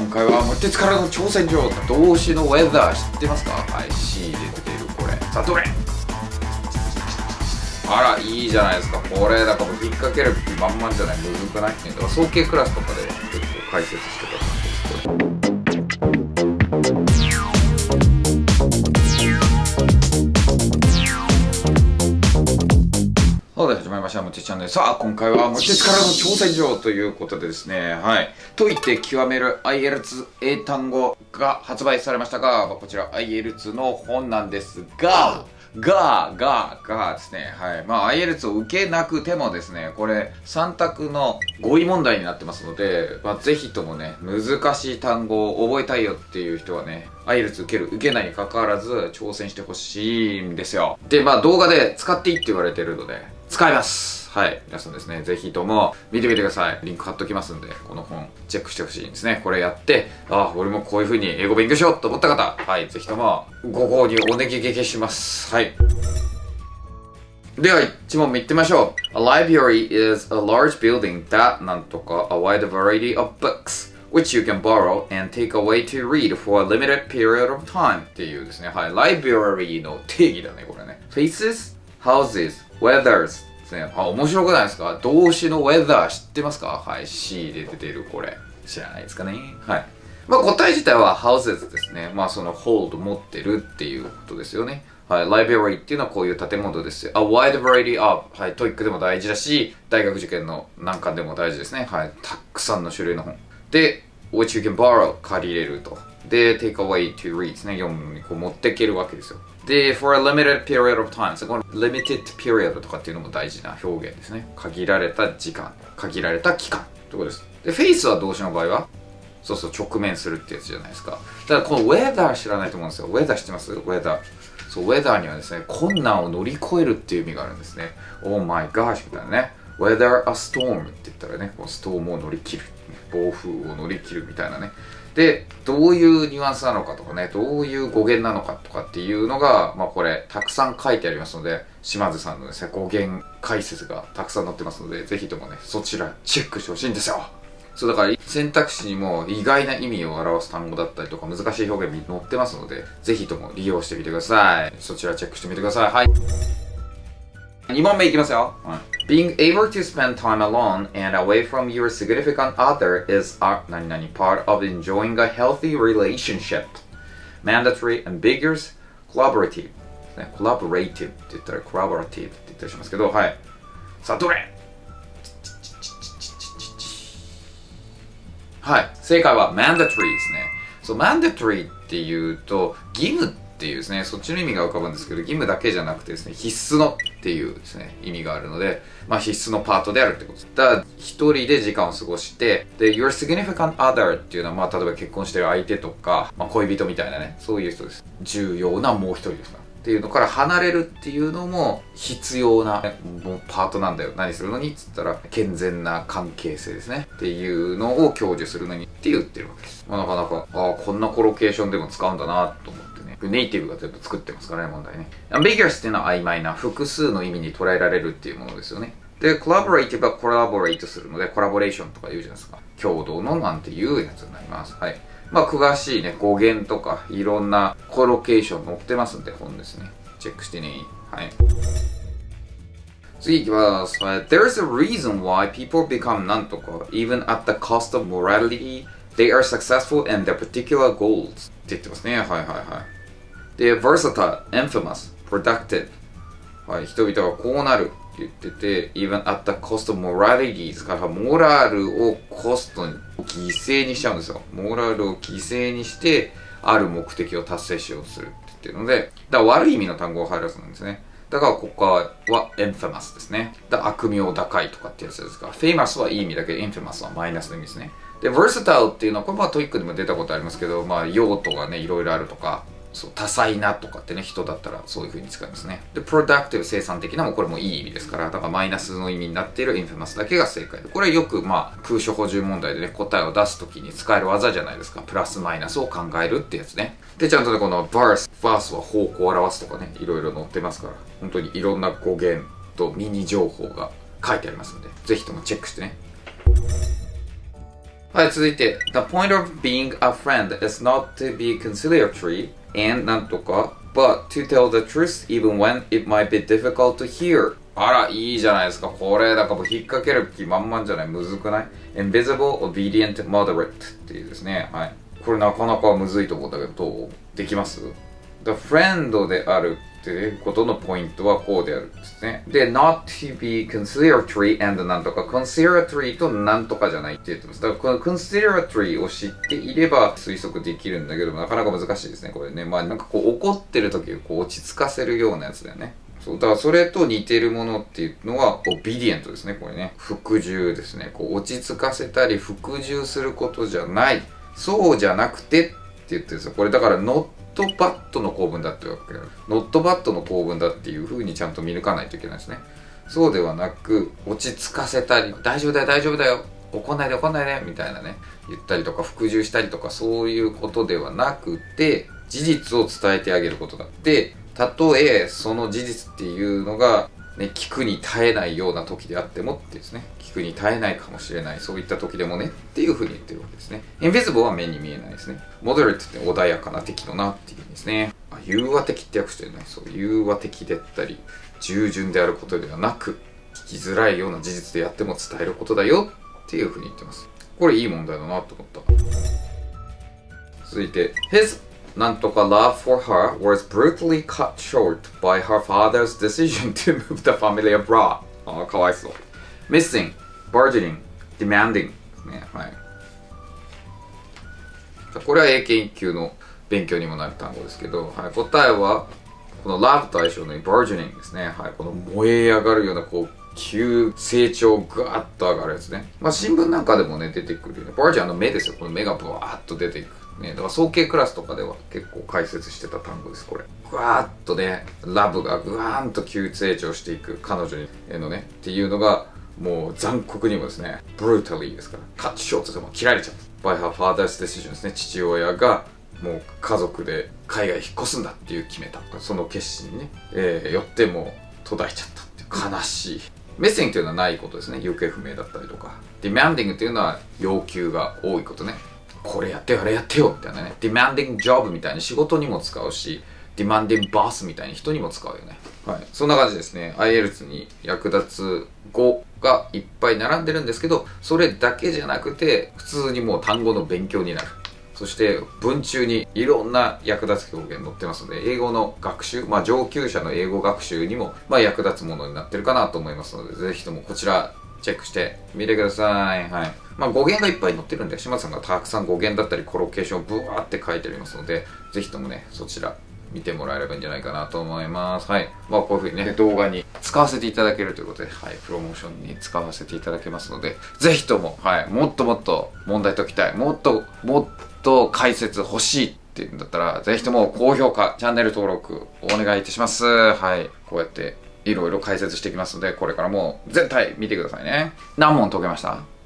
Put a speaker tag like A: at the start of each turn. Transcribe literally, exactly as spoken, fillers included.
A: 今回は無鉄からの挑戦状、動詞のウェザー知ってますか？はい、 C で出ているこれ。さあどれ？あら、いいじゃないですか。これだからもう引っ掛ける気満々じゃない？むずくない？だから早慶クラスとかで結構解説してたんですこれ。はい、始まりました。むてチャンネル。さあ、今回はむてつからの挑戦状ということでですね、はい。解いて極める アイエルツ 英単語が発売されましたが、こちら アイエルツ の本なんですが、が、が、がですね、はい。まあ、アイエルツ を受けなくてもですね、これさん択の語彙問題になってますので、まあ、ぜひともね、難しい単語を覚えたいよっていう人はね、アイエルツ 受ける、受けないに関わらず挑戦してほしいんですよ。で、まあ、動画で使っていいって言われてるので、使います。はい。皆さんですね、ぜひとも見てみてください。リンク貼っときますんで、この本チェックしてほしいんですね。これやって、ああ、俺もこういう風に英語勉強しようと思った方、はい、ぜひともご購入お願いげけします。はい。では、一問目いってみましょう。A library is a large building that なんとか a wide variety of books which you can borrow and take away to read for a limited period of time っていうですね、はい。ライブラリーの定義だね、これね。Faces, houses, weathers ですね。あ、面白くないですか？動詞の weather 知ってますか？はい。C で出ているこれ。知らないですかね？はい。まあ答え自体は houses ですね。まあその hold 持ってるっていうことですよね。はい。library っていうのはこういう建物ですよ。A wide variety of はい。トイックでも大事だし、大学受験の難関でも大事ですね。はい。たくさんの種類の本。で、which you can borrow 借りれると。で、take away to read ですね。読むのにこう持っていけるわけですよ。で、for a limited period of time。この limited period とかっていうのも大事な表現ですね。限られた時間、限られた期間ということです。で、face は動詞の場合はそうそう、直面するってやつじゃないですか。ただこの weather 知らないと思うんですよ。weather 知ってます？ weather。そう、weather にはですね、困難を乗り越えるっていう意味があるんですね。Oh my gosh みたいなね。weather a storm って言ったらね、このストームを乗り切る。暴風を乗り切るみたいなね。で、どういうニュアンスなのかとかね、どういう語源なのかとかっていうのが、まあこれ、たくさん書いてありますので、島津さんのですね、語源解説がたくさん載ってますので、ぜひともね、そちらチェックしてほしいんですよ。そうだから選択肢にも意外な意味を表す単語だったりとか難しい表現載ってますので、ぜひとも利用してみてください。そちらチェックしてみてください。はい。に問目いきますよ。はい、Being able to spend time alone and away from your significant other is a 何々 part of enjoying a healthy relationship. Mandatory, ambiguous, collaborative. collaborative って言ったら collaborative って言ったりしますけど、はい。さあ、どれ？はい。正解は mandatory ですね。そう、mandatory っていうと、義務っていうですね、そっちの意味が浮かぶんですけど、義務だけじゃなくてですね、必須のっていうですね、意味があるので、まあ必須のパートであるってことです。だから、一人で時間を過ごして、で、your significant other っていうのは、まあ例えば結婚してる相手とか、まあ恋人みたいなね、そういう人です。重要なもう一人ですから。っていうのから離れるっていうのも必要なパートなんだよ。何するのにっつったら健全な関係性ですね。っていうのを享受するのにって言ってるわけです。まあ、なかなか、ああ、こんなコロケーションでも使うんだなと思ってね。ネイティブが全部作ってますからね、問題ね。ambiguous っていうのは曖昧な複数の意味に捉えられるっていうものですよね。で、collaborative はコラボレートするので、コラボレーションとか言うじゃないですか。共同のなんていうやつになります。はい。まあ、詳しいね、語源とか、いろんなコロケーション載ってますんで、本ですね。チェックしてね。はい。次いきます。There's a reason why people become なんとか even at the cost of morality they are successful in their particular goals って言ってますね。はいはいはい。で、versatile, infamous, productive はい、人々はこうなるって言ってて even at the cost of morality ですから、モラルをコストに犠牲にしちゃうんですよ。モラルを犠牲にしてある目的を達成しようとする。っていうので、だから悪い意味の単語が入るはずなんですね。だからここは infamous ですね。だ悪名高いとかってやつですから、famous はいい意味だけど infamous はマイナスの意味ですね。で、versatile っていうのは、これまあトイックでも出たことありますけど、まあ用途がね、いろいろあるとか、そう多彩なとかってね、人だったらそういう風に使いますね。で、productive 生産的なもこれもいい意味ですから、だからマイナスの意味になっている infamous だけが正解で、これはよくまあ空所補充問題でね、答えを出すときに使える技じゃないですか。プラスマイナスを考えるってやつね。で、ちゃんとね、この verse、verse は方向を表すとかね、いろいろ載ってますから、本当にいろんな語源とミニ情報が書いてありますので、ぜひともチェックしてね。 はい、続いて。The point of being a friend is not to be conciliatory and なんとか but to tell the truth even when it might be difficult to hear. あら、いいじゃないですか。これ、なんかもう引っ掛ける気満々じゃない？むずくない？ Invisible, obedient, moderate っていうですね。はい。これなかなかむずいと思うんだけど、どうできます？ The friend であるっていうことのポイントはこうであるんですね。で、not to be conciliatory and なんとか、conciliatory となんとかじゃないって言ってます。だからこの conciliatory を知っていれば推測できるんだけど、なかなか難しいですね、これね。まあなんかこう怒ってる時をこう落ち着かせるようなやつだよね。そう、だからそれと似てるものっていうのは、オビディエントですね、これね。服従ですね。こう落ち着かせたり、服従することじゃない。そうじゃなくてって言ってるんですよ。これだから、ノットバットの構文だってわけだよ。ノットバットの構文だっていう風にちゃんと見抜かないといけないですね。そうではなく、落ち着かせたり、大丈夫だよ、大丈夫だよ。怒んないで怒んないで、みたいなね。言ったりとか、服従したりとか、そういうことではなくて、事実を伝えてあげることだって、たとえその事実っていうのが、ね、聞くに耐えないような時であってもってですね、聞くに耐えないかもしれない、そういった時でもねっていうふうに言ってるわけですね。Invisible は目に見えないですね。Moderate って穏やかな敵のなっていう意味ですね。あ、融和的って訳してるね。そう、融和的であったり、従順であることではなく、聞きづらいような事実でやっても伝えることだよっていうふうに言ってます。これいい問題だなと思った。続いて、Hisなんとか love for her was brutally cut short by her father's decision to move the family abroad. ああ、かわいそう。missing, bargaining, demanding ですね。はい。これは英検いっ級の勉強にもなる単語ですけど、はい、答えは、この love と相性の bargaining ですね。はい。この燃え上がるような、こう、急成長ぐわっと上がるやつね。まあ新聞なんかでもね、出てくるよね。バージンの目ですよ。この目がブワーっと出ていく。ね、だから早慶クラスとかでは結構解説してた単語です、これ。ぐわーっとね、ラブがぐわーんと急成長していく彼女へのね、っていうのが、もう残酷にもですね、brutally ですから、カットショートでも切られちゃった。by her father's decision ですね、父親がもう家族で海外引っ越すんだっていう決めた。その決心にね、えー、よってもう途絶えちゃったっていう悲しい。メッセングというのはないことですね。行方不明だったりとか。demanding というのは要求が多いことね。これやってよ、あれやってよみたいなね。demanding job みたいに仕事にも使うし、demanding boss みたいに人にも使うよね。はい。そんな感じですね。アイエルツ に役立つ語がいっぱい並んでるんですけど、それだけじゃなくて、普通にもう単語の勉強になる。そして文中にいろんな役立つ表現載ってますので、英語の学習、まあ上級者の英語学習にもまあ役立つものになってるかなと思いますので、ぜひともこちらチェックしてみてください。はい。まあ語源がいっぱい載ってるんで、島津さんがたくさん語源だったりコロケーションをブワーって書いてありますので、ぜひともね、そちら見てもらえればいいんじゃないかなと思います。はい。まあこういうふうにね、動画に使わせていただけるということで、はい、プロモーションに使わせていただけますので、ぜひとも、はい、もっともっと問題解きたい、もっともっと解説欲しいっていうんだったら、ぜひとも高評価、チャンネル登録お願いいたします。はい。こうやっていろいろ解説していきますので、これからも絶対見てくださいね。何問解けました？